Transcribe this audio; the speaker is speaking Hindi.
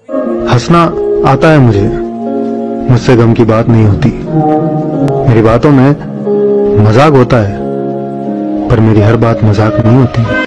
हंसना आता है मुझे, मुझसे गम की बात नहीं होती। मेरी बातों में मजाक होता है, पर मेरी हर बात मजाक नहीं होती।